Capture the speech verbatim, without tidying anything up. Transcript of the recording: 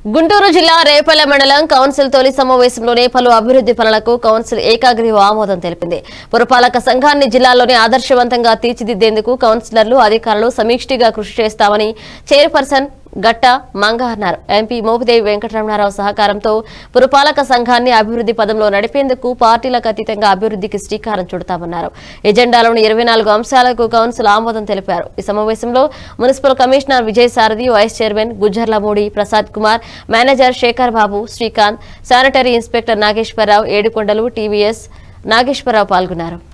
గుంటూరు జిల్లా రేపల్లె మండలం కౌన్సిల్ తొలి సమావేశంలోనే పలు అభివృద్ధి పనులకు కౌన్సిల్ ఏకాగ్రీవ ఆమోదం తెలిపింది. పురపాలక సంఘాన్ని జిల్లాలోనే ఆదర్శవంతంగా తీర్చిదిద్దేందుకు కౌన్సిలర్లు అధికారులు సమీక్షిగా కృషి చేస్తామని చైర్పర్సన్ గట్ట మంగ అన్నారు. ఎంపీ మోపిదేవి వెంకటరమణారావు సహకారంతో పురపాలక సంఘాన్ని అభివృద్ధి పదంలో నడిపేందుకు పార్టీలకు అతీతంగా అభివృద్ధికి శ్రీకారం చుడతామన్నారు. ఎజెండాలోని ఇరవై నాలుగు అంశాలకు కౌన్సిల్ ఆమోదం తెలిపారు. ఈ సమావేశంలో municipal commissioner Vijayasarathi, vice chairman Gujjarlamudi Prasad Kumar, manager Shekhar Babu, Srikanth, sanitary inspector Nageswara Rao, Yedukondalu TVS Nageswara Rao పాల్గొన్నారు.